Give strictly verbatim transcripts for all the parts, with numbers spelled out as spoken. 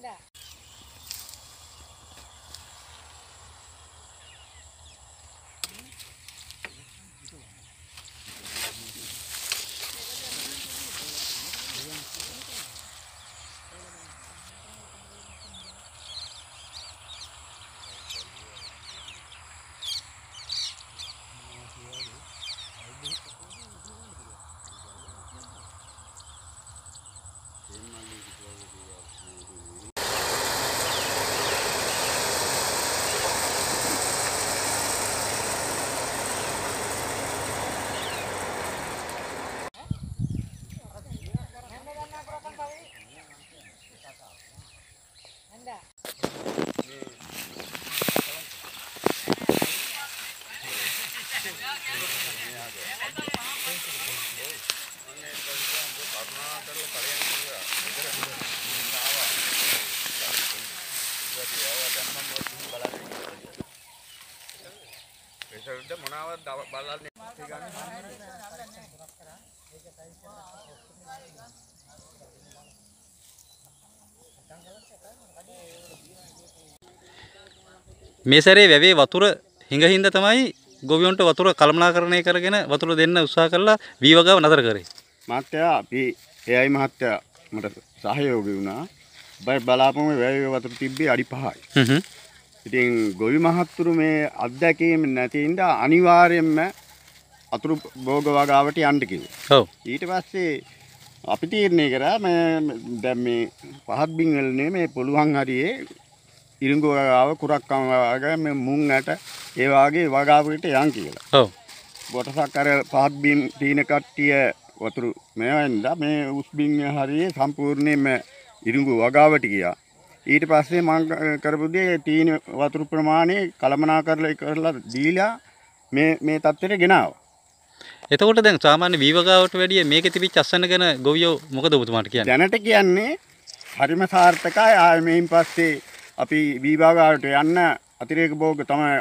මේ සැරේ වැවේ වතුර හිඟ තමයි ගොවියන්ට වතුර කළමනාකරණය කරගෙන වතුර දෙන්න උත්සාහ කළා වී වගාව නතර කරේ. මහත්තයා අපි එයයි මහත්තයා මට සහයෝගී වුණා. බයි බලාපොම වැවේ වතුර තිබ්බේ අඩි පහයි. හ්ම්. ඉතින් ගොවි මහත්තුරු මේ අත්දැකීම් නැති ඉඳ අනිවාර්යයෙන්ම අතුරු භෝග වගාවට යන්න කිව්වා. ඔව්. ඊට පස්සේ අපි තීරණය කරා මේ දැන් මේ පහත් බින් වලනේ මේ පුළුවන් හරියේ ඉරිඟු වගාව කුරක්කම් වගාව මේ මුං ඇට ඒ වාගේ වගාවකට යන් කියලා. ඔව්. කොටසක් අර පහත් බින් තීන කට්ටිය වතුරු මේවෙන්ද මේ උස් බින් හරියේ සම්පූර්ණයෙන්ම ඉරිඟු වගාවට ගියා. ඊට පස්සේ මම කරපු දේ තීන වතුරු ප්‍රමාණය කළමනාකරණය කරලා දීලා මේ මේ තත්ත්වයට ගෙනාවා. එතකොට දැන් සාමාන්‍ය වී වගාවට වැඩිය මේකේ තිබිච්ච අස්සන ගැන ගොවියෝ මොකද ඔබතුමාට කියන්නේ? දැනට කියන්නේ හරිම සාර්ථකයි. ආයේ මේන් පස්සේ අපි වී වගාවට යන්න අතිරේක භෝග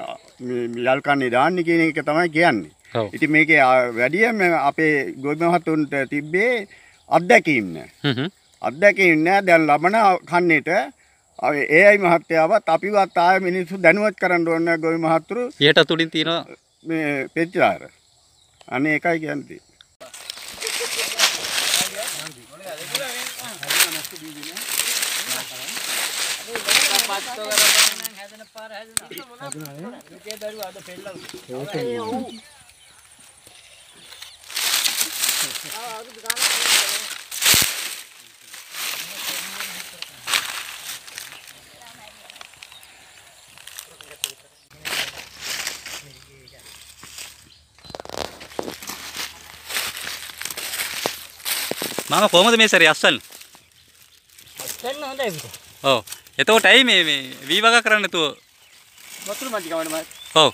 තමයි යල් කන්නේ දාන්නේ කියන එක තමයි කියන්නේ. ඔව්. ඉතින් මේකේ වැඩියම අපේ ගොවි මහතුන්ට තිබ්බේ අත්දැකීම් නෑ. හ්ම් හ්ම්. අත්දැකීම් නෑ. දැන් ලබන කන්නේට ඒයි මහත්තයාවත් අපිවත් ආයේ මිනිස්සු දැනුවත් කරන්න ඕන ගොවි මහතුරු. ඊට තුලින් තියෙනවා මේ පෙච්චාර. අනේ එකයි කියන්නේ. මාම කොහමද මේ සැරේ අස්සන්න? අස්සන්න හොඳයි පුතා. ඔව්. එතකොට ඇයි මේ මේ වී වගා කරන්න නැතුව වතුර මැදි ගමන මම. ඔව්.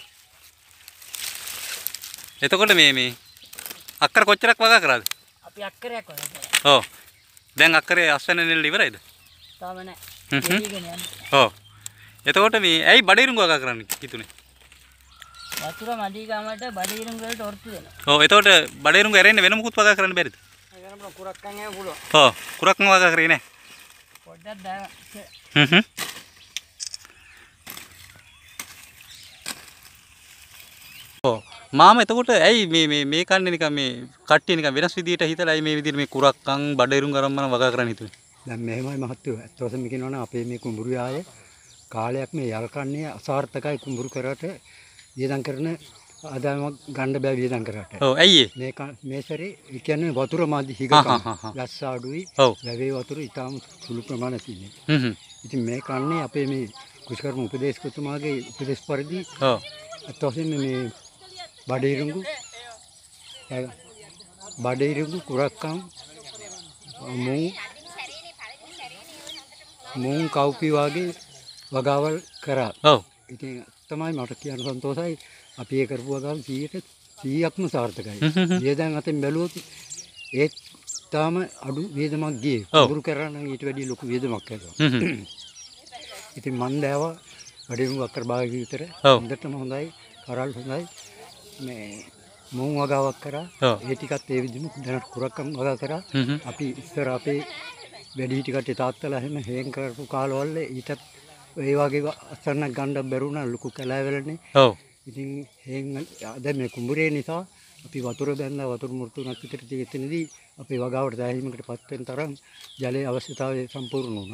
එතකොට මේ මේ අක්කර කොච්චරක් වගා කරාද? අපි අක්කරයක් වගා කරා. ඔව්. දැන් අක්කරේ අස්සන්න නෙල්ල ඉවරයිද? තාම නැහැ. දෙවිගෙන යන්න. ඔව්. එතකොට මේ ඇයි බඩිරුංග වගා කරන්න හිතුනේ? වතුර මැදි ගමට බඩිරුංග වලට ඔර්තු දෙනවා. ඔව්. එතකොට බඩිරුංග ඇරෙන්න වෙන මොකුත් වගා කරන්න බැරිද? කුරක්කන් එහෙම පුළුවන්. ඔව් කුරක්කන් වගා කරේ නෑ. පොඩ්ඩක් දාන්න. හ්ම් හ්ම්. ඔව් මාම එතකොට ඇයි මේ මේ මේ කන්නේ නිකන් මේ කට්ටිය නිකන් වෙනස් විදියට හිතලා ඇයි මේ විදියට මේ කුරක්කන් බඩේරුම් ගරම් මන වගා කරන්න හිතුනේ? දැන් මෙහෙමයි මහත්තයෝ. අත්වසම කියනවනම් අපේ මේ කුඹුරු ආයේ කාලයක් මේ යල් කන්නේ අසාර්ථකයි කුඹුරු කරට වියදම් කරන ආදායමක් ගන්න බෑ වියදම් කරාට. ඔව් ඇයි මේ මේ සැරේ ඒ කියන්නේ වතුර මාදි හිගකම් ලස්ස අඩුයි. වැවේ වතුර ඊටාම සුළු ප්‍රමාණයක් තියෙනවා. හ්ම් හ්ම්. ඉතින් මේ කන්නේ අපේ මේ කුෂ්කර්ම උපදේශකතුමාගේ උපදේශ පරිදි ඔව් අතවසින් මේ බඩේරුඟු බඩේරුඟු කුරක්කම් මුං මුං කව්පි වගේ වගාවල් කරා. ඔව්. ඉතින් තමයි මට කියන්න සන්තෝෂයි. අපි ඒ කරපු වගාව සීයක්ම සාර්ථකයි. වියදම් අතෙන් බැලුවොත් ඒත් තාම අඩු වියදමක් ගියේ. කුඹුරු කරා නම් ඊට වැඩිය ලොකු වියදමක් කරනවා. ඉතින් මන් දැවා වැඩිම අක්කර භාගය විතර හොඳටම හොඳයි. කරල් හොඳයි. මේ මුං වගාවක් කරා. ඒ ටිකත් ඒ විදිහම දැනට කුරක්කම් වගා කරා. අපි ඉස්සර අපේ වැඩිහිටි කට්ටිය තාත්තලා එහෙම හේන් කරපු කාලවල ඊටත් ඒ වගේ අසන්නක් ගන්න බැරුණා ලොකු කැලෑවලනේ. ඔව්. ඉතින් හේන් දැන් මේ කුඹුරේ නිසා අපි වතුර බැඳලා වතුර මුර්තුණක් විතර තියෙතනදී අපේ වගාවට දැහැීමකට පත් වෙන තරම් ජලයේ අවශ්‍යතාවය සම්පූර්ණ වුණා.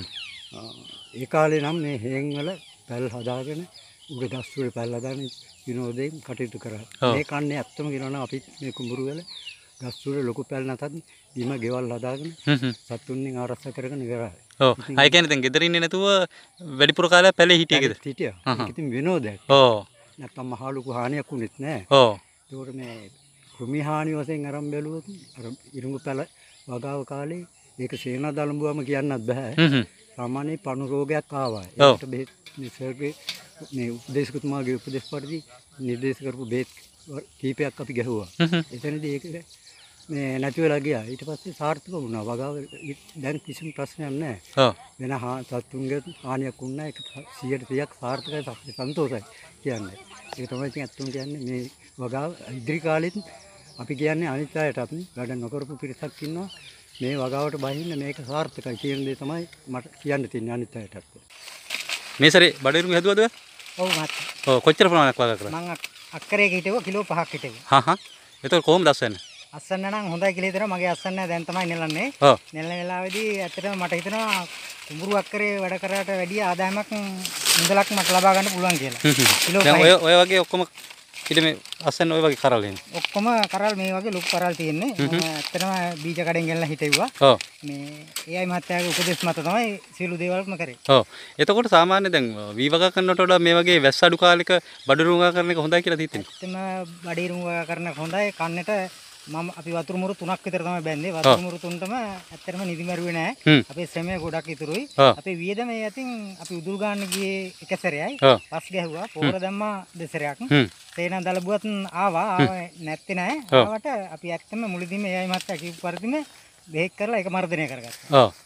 ඒ කාලේ නම් මේ හේන් වල පැල් හදාගෙන උඩ ගස් වල පැල් හදාගෙන විනෝදයෙන් කටයුතු කරා. මේ කන්නේ ඇත්තම කියනවා අපි මේ කුඹුරු වල ගස් වල ලොකු පැල් නැතත් බිම ගෙවල් හදාගෙන සතුන්ගෙන් ආරක්ෂා කරගෙන ඉවරයි. ඔව්. අය කියන්නේ දැන් ගෙදර ඉන්නේ නැතුව වැඩිපුර කාලයක් පැලේ හිටියේද? හිටියා. ඒක ඉතින් විනෝදයක්. ඔව්. නැත්තම් මහ ලොකු හානියක් වුණෙත් නෑ. ඔව්. ඒකට මේ කෘමි හානි වශයෙන් අරන් බැලුවොත් අර ඉරුඟු පැල වගාව කාලේ ඒක සේනා දලඹුවම කියන්නත් බෑ. සාමාන්‍ය පණු රෝගයක් ආවා. ඒකට බෙහෙත් නිසර්ගේ මේ උපදේශකතුමාගේ උපදේශ පරිදි නිර්දේශ කරපු බෙහෙත් කීපයක් අපි ගැහුවා. එතනදී ඒක මේ නැති වෙලා ගියා. ඊට පස්සේ සාර්ථක වුණා. වගාව දැන් කිසිම ප්‍රශ්නයක් නැහැ. ඔව්. වෙන සතුන්ගේ හානියක් වුණා. ඒක සියයට සියයක් සාර්ථකයි සන්තෝෂයි කියන්නේ. ඒක තමයි ඉතින් අත්තුන් කියන්නේ මේ වගාව ඉදිරි කාලෙත් අපි කියන්නේ අනිත් අයටත් වැඩ නොකරපු පිරිසක් ඉන්නවා. මේ වගාවට බහින්න මේක සාර්ථකයි කියන දේ තමයි මට කියන්න තියෙන්නේ අනිත් අයටත්. මේ සැරේ බඩිරුඟ හැදුවද? ඔව් මහත්තයා. ඔව් කොච්චර ප්‍රමාණයක් වගා කරා? මම අක්කරයක හිටුවා කිලෝ පහක් හිටුවා. හා හා. එතකොට කොහොමද අස්සන්නේ? අස්සන්න නම් හොඳයි කියලා හිතනවා. මගේ අස්සන්න දැන් තමයි නෙලන්නේ. ඔව්. නෙලන වෙලාවේදී ඇත්තටම මට හිතෙනවා කුඹුරු අක්කරේ වැඩ කරාට වැඩිය ආදායමක් මුදලක් මට ලබා ගන්න පුළුවන් කියලා. කිලෝ දැන් ඔය ඔය වගේ ඔක්කොම ඊට මේ අස්සන්න ඔය වගේ කරල් එන්නේ. ඔක්කොම කරල් මේ වගේ ලොකු කරල් තියෙන්නේ. මම ඇත්තටම බීජ කඩෙන් ගෙනලා හිටෙව්වා. ඔව්. මේ ඒ අය මහත්තයාගේ උපදෙස් මත තමයි සියලු දේවල්ම කරේ. ඔව්. එතකොට සාමාන්‍ය දැන් වී වගා කරනට වඩා මේ වගේ වැස්ස අඩු කාලෙක බඩිරුඟ වගා කරන එක හොඳයි කියලා හිතෙන්නේ. ඇත්තම බඩිරුඟ වගා කරන එක හොඳයි. කන්නට මම අපි වතුර මුරු තුනක් විතර තමයි බැන්දේ. වතුර මුරු තුනටම ඇත්තටම නිදි මරුවේ නැහැ. අපේ ශ්‍රමය ගොඩක් ඉතුරුයි. අපේ වියදම මේ අතින් අපි උදුල් ගන්න ගියේ එක සැරයයි. පස් ගැහුවා. පොර දැම්මා දෙසරයක්. සේනා දලබුවත් ආවා. ආවේ නැත්තේ නෑ. ආවට අපි ඇත්තම මුලදීම එයයි මහත්තයා කියපු පරිදිම බෙහෙත් කරලා ඒක මර්ධනය කරගත්තා. ඔව්.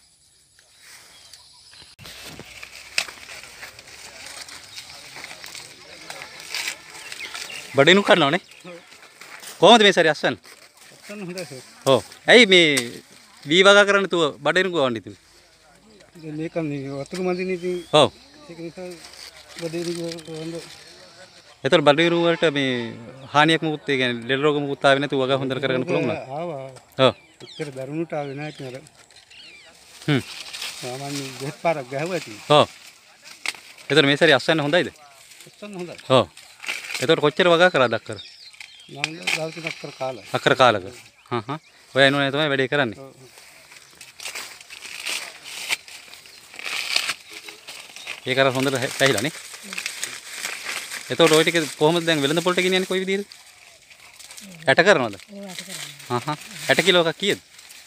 බඩිරුඟ කරනවනේ. කොහොමද මේ සැරේ අස්සන්නේ? අස්සන්න හොඳයි සර්. ඔව්. ඇයි මේ වී වගා කරන්න තුව බඩිරුඟ වවන්න ඉතින්? දැන් මේක මේ වතුර මදිනේ ඉතින්. ඔව්. ඒක නිසා බඩිරුඟ හොඳ. ඒතර බඩිරුඟ වලට මේ හානියක් මොකුත් ඒ කියන්නේ ලෙඩ රෝග මොකුත් ආවේ නැතුව වගා හොඳට කරගන්න පුළුවන් නේද? ආවා. ඔව්. එච්චර දරුණුට ආවේ නැහැ කියලා. හ්ම්. සාමාන්‍ය දෙහත් පාරක් ගැහුවා ඉතින්. ඔව්. ඒතර මේ සැරේ අස්සන්න හොඳයිද? අස්සන්න හොඳයි. ඔව්. ඒතර කොච්චර වගා කරාද අක්කර? මම දවස් තුනක් කර කාලා. අක්කර කාලක. හා හා. ඔය එනෝනේ තමයි වැඩේ කරන්නේ. ඔව්. ඒක අර හොඳට පැහිලා නේ. එතකොට ওই ටික කොහොමද දැන් වෙළඳ පොළට ගෙනියන්නේ කොයි විදිහද? ඇට කරනවද? ඔව් ඇට කරනවා. හා හා. ඇට කිලෝ එකක් කීයද?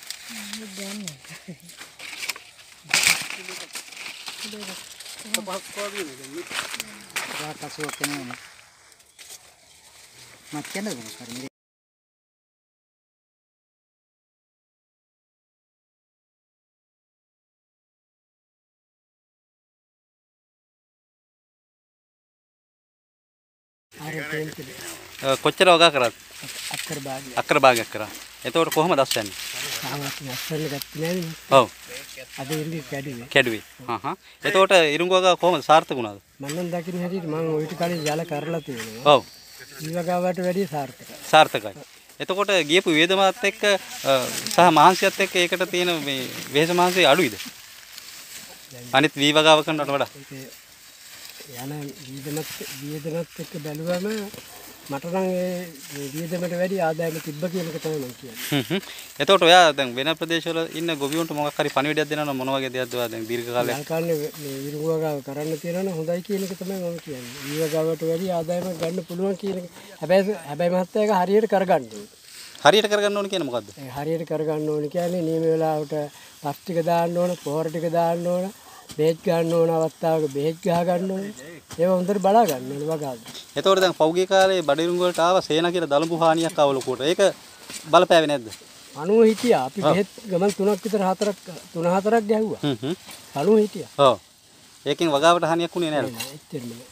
කොච්චර වගා කරාද? අක්කර භාගයක්. අක්කර භාගයක් කරා. එතකොට කොහොමද අස්සන්නේ? සාමාන්‍යයෙන් අස්සන්න ගත්තේ නෑනේ. ඔව්. අද ඉන්නේ කැඩුවේ. කැඩුවේ. හා හා. එතකොට ඉරුඟ වගා කොහොමද සාර්ථක වුණාද? මම නම් දකින්න හැටියට මම ওই ටික කලින් ජල කරලා තියෙනවා. ඔව්. ඊවගාවට වැඩිය සාර්ථකයි. සාර්ථකයි. එතකොට ගියපු වේදමාත් එක්ක සහ මහන්සියත් එක්ක ඒකට තියෙන මේ වෙහෙස මහන්සිය අඩුයිද? අනිත් වී වගාව කරනවට වඩා. යන වීදමත් වීදමත් එක්ක බැලුවම මට නම් ඒ වීදමට වැඩි ආදායම තිබ්බ කියන එක තමයි මම කියන්නේ. හ්ම් හ්ම්. එතකොට ඔයා දැන් වෙන ප්‍රදේශවල ඉන්න ගොවියන්ට මොකක් හරි පණිවිඩයක් දෙනවනම් මොන වගේ දෙයක්ද ඔයා දැන් දීර්ඝ කාලයක්? මම කාලේ මේ විරුවගාව කරන්න තියෙනවනේ හොඳයි කියන එක තමයි මම කියන්නේ. විරුවගාවට වැඩි ආදායමක් ගන්න පුළුවන් කියන එක. හැබැයි හැබැයි මහත්තයා ඒක හරියට කරගන්න ඕනේ. හරියට කරගන්න ඕනේ කියන්නේ මොකද්ද? හරියට කරගන්න ඕනේ කියන්නේ නියම වෙලාවට පස් ටික දාන්න ඕන, පොහොර ටික දාන්න ඕන, බෙහෙත් ගන්න ඕන අවස්ථාවක බෙහෙත් ගහ ගන්න ඕනේ. ඒක හොඳට බලා ගන්න ඕනේ වගාව. එතකොට දැන් පෞගේ කාලේ බඩිරුඟ වලට ආව සේනා කියලා දලඹු හානියක් ආව ලොකුවට. ඒක බලපෑවේ නැද්ද? අනුව හිටියා. අපි බෙහෙත් ගමන් තුනක් විතර හතරක් තුන හතරක් ගැහුවා. හ්ම් හ්ම්. අනුව හිටියා. ඔව්. ඒකෙන් වගාවට හානියක් වුණේ නෑද? එච්චරම නෑ.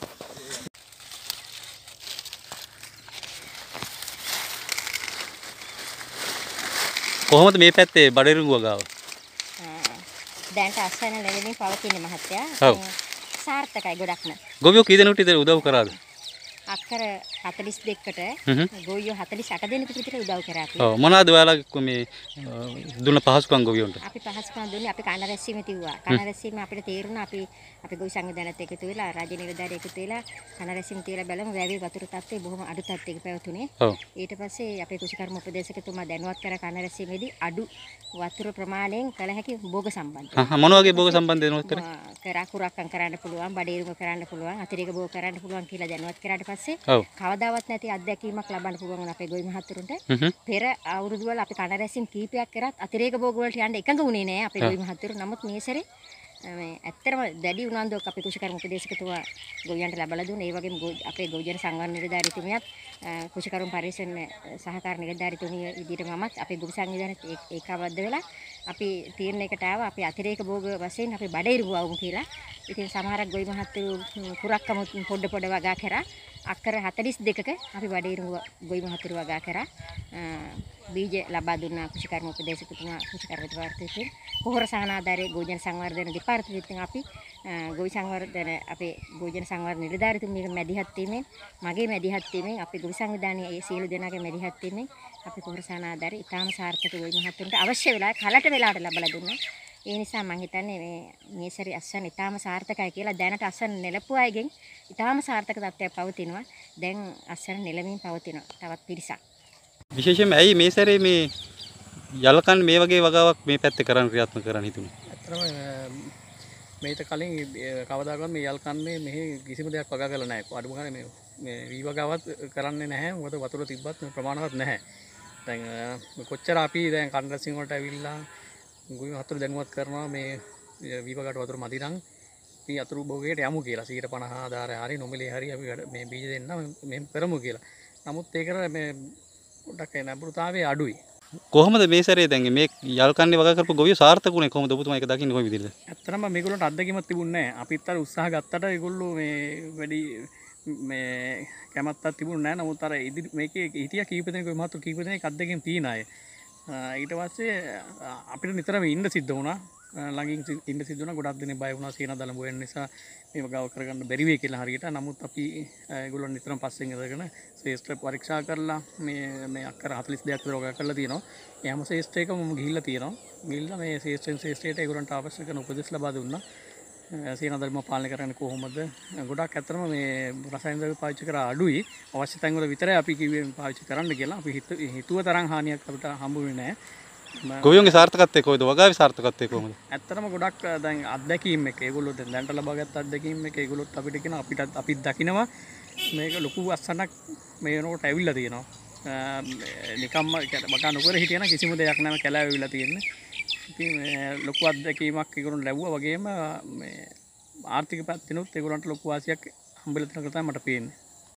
කොහොමද මේ පැත්තේ බඩිරුඟ වගාව? දැනට අස්වැන්න නෙලමින් පවතින මහත්තයා. ඔව්. සාර්ථකයි ගොඩක්ම. ගොවියෝ කී දෙනෙකුට ඉතින් උදව් කරාද? අක්කර හතළිස් දෙකකට හ්ම්. ගොවියෝ හතළිස් අට දෙනෙකුට විතර උදව් කරා අපි. ඔව් මොනවාද ඔයාලා මේ දුන්න පහසුකම් ගොවියන්ට? අපි පහසුකම් දුන්නේ අපි කන රැස්වීම තිව්වා. කන රැස්වීම අපිට තේරුණා අපි අපි ගොවි සංවිධානයත් එකතු වෙලා රාජ්‍ය නිලධාරියෙක් එකතු වෙලා කන රැස්වීම තියලා බලමු වැවේ වතුර තත්ත්වය බොහොම අඩු තත්ත්වයක පැවතුනේ. ඔව්. ඊට පස්සේ අපේ කෘෂිකර්ම උපදේශකතුමා දැනුවත් කර කන රැස්වීමේදී අඩු වතුර ප්‍රමාණයෙන් කළ හැකි භෝග සම්බන්ධ. හා මොන වගේ භෝග සම්බන්ධ වෙනවද කරේ? කරා කුරක්කම් කරන්න පුළුවන්, බඩේරුම කරන්න පුළුවන්, අතිරේක භෝග කරන්න පුළුවන් කියලා දැනුවත් කරාට පස්සේ ඔව්. කවදාවත් නැති අත්දැකීමක් ලබන්න පුළුවන් වුණා අපේ ගොවි මහතුරුන්ට. හ්ම්. පෙර අවුරුදු වල අපි කන රැස්වීම කීපයක් කරත් අතිරේක භෝග වලට යන්න එකඟ වුණේ නෑ අපේ ගොවි මහතුරු. නමුත් මේ සැරේ මේ ඇත්තටම දැඩි උනන්දුවක් අපේ කෘෂිකර්ම උපදේශකතුමා ගොවියන්ට ලබලා දුන්නා. ඒ වගේම අපේ ගොවිජන සංවර්ධන නිලධාරීතුමියත් කෘෂිකර්ම පරිශ්‍රණ සහකාර නිලධාරීතුමිය විදිහට මමත් අපේ ගොවි සංවිධානයේත් ඒකාබද්ධ වෙලා අපි තීරණයකට ආවා අපි අතිරේක භෝග වශයෙන් අපි බඩේරුව වවමු කියලා. ඉතින් සමහරක් ගොවි මහතුරු කුරක්කම පොඩ පොඩ වගා කරා. අක්කර හතළිස් දෙකක අපි බඩේරුව ගොවි මහතුරු වගා කරා. බීජ ලබා දුන්නා කෘෂිකර්ම උපදේශකතුමා කෘෂිකර්ම දෙපාර්තමේන්තුවෙන්. පොහොර සහන ආධාරයේ ගෝජන සංවර්ධන දෙපාර්තමේන්තුවෙන් අපි ගොවි සංවර්ධන අපේ ගෝජන සංවර්ධන නිලධාරීතුමියගේ මැදිහත් වීමෙන් මගේ මැදිහත් වීමෙන් අපේ ගොවි සංවිධානයේ ඒ සියලු දෙනාගේ මැදිහත් වීමෙන් අපි පොහොර සහන ආධාරයේ ඉතාම සාර්ථක ගොවි මහතුරුන්ට අවශ්‍ය වෙලා කලට වෙලාවට ලබලා දුන්නා. ඒ නිසා මම හිතන්නේ මේ මේ සැරේ අස්වැන්න ඉතාම සාර්ථකයි කියලා. දැනට අස්වැන්න නෙලපු අයගෙන් ඉතාම සාර්ථක තත්ත්වයක් පවතිනවා. දැන් අස්වැන්න නෙලමින් පවතිනවා තවත් පිරිසක්. විශේෂයෙන්ම ඇයි මේ සැරේ මේ යලකන් මේ වගේ වගාවක් මේ පැත්තේ කරන්න ක්‍රියාත්මක කරන්න හිතුනේ? ඇත්තටම මේට කලින් කවදාකවත් මේ යල්කන්නේ මෙහි කිසිම දෙයක් වගා කරලා නැහැ. අඩුම ගානේ මේ මේ වී වගාවත් කරන්නේ නැහැ. මොකද වතුර තිබ්බත් ප්‍රමාණවත් නැහැ. දැන් කොච්චර අපි දැන් කන්දරසින් වලට ඇවිල්ලා ගොවි වතුර දැනුවත් කරනවා මේ වී වගාට වතුර මදි නම් අපි අතුරු භෝගයට යමු කියලා. සියයට පනහ ආධාරය හරි නොමිලේ හරි අපි මේ බීජ දෙන්න මෙහෙම කරමු කියලා. නමුත් ඒකට මේ පොඩ්ඩක් නැඹුරුතාවය අඩුයි. කොහොමද මේ සැරේ දැන් මේ යල්කන්නේ වගා කරපු ගොවියෝ සාර්ථකුනේ කොහොමද ඔබතුමා ඒක දකින්නේ කොයි විදිහටද? ඇත්තටම මේගොල්ලන්ට අත්දැකීමක් තිබුණේ නැහැ. අපිත් අර උත්සාහ ගත්තට ඒගොල්ලෝ මේ වැඩි මේ කැමැත්තක් තිබුණේ නැහැ. නමුත් අර ඉදිරි මේකේ හිටියා කීප දෙනෙක් මහතු කීප දෙනෙක් අත්දැකීම් තියන අය. ඊට පස්සේ අපිට නිතරම ඉන්න සිද්ධ වුණා. ළඟින් ඉන්න සිද්ධ වුණා. ගොඩක් දෙනෙක් බය වුණා සීන දලඹ වෙන නිසා මේව ගාව කරගන්න බැරි වෙයි කියලා හරියට. නමුත් අපි ඒගොල්ලෝ නිතරම පස්සෙන් ඉඳගෙන ශ්‍රේෂ්ඨ පරීක්ෂා කරලා මේ මේ අක්කර හතළිස් දෙකක් විතර වගා කරලා තියෙනවා. ඒ හැම ශ්‍රේෂ්ඨයකම මම ගිහිල්ලා තියෙනවා. ගිහිල්ලා මේ ශ්‍රේෂ්ඨෙන් ශ්‍රේෂ්ඨයට ඒගොල්ලන්ට අවශ්‍ය කරන උපදෙස් ලබා දුන්නා. සීන දලඹ පාලනය කරන්නේ කොහොමද? ගොඩක් ඇත්තටම මේ රසායන ද්‍රව්‍ය පාවිච්චි කරා අඩුයි. අවශ්‍ය තැන් වල විතරයි අපි කිව්වේ පාවිච්චි කරන්න කියලා. අපි හිතුව තරම් හානියක් අපිට හම්බ වෙන්නේ නැහැ. ගොවියන්ගේ සාර්ථකත්වය කොයිද? වගාවේ සාර්ථකත්වය කොහොමද? ඇත්තටම ගොඩක් දැන් අත්දැකීම් එක ඒගොල්ලෝ දැන් දැනට ලබාගත් අත්දැකීම් එක ඒගොල්ලොත් අපිට කියන අපිට අපිත් දකිනවා මේක ලොකු අස්සනක් මේ වෙනකොට ඇවිල්ලා තියෙනවා. නිකම්ම බකා නොකර හිටියන කිසිම දෙයක් නැම කැලෑවිලා තියෙන්නේ. ඉතින් මේ ලොකු අත්දැකීමක් ඒගොල්ලෝ ලැබුවා වගේම මේ ආර්ථික පැත්තෙනුත් ඒගොල්ලන්ට ලොකු වාසියක් හම්බෙලා තියෙන එක තමයි මට පේන්නේ.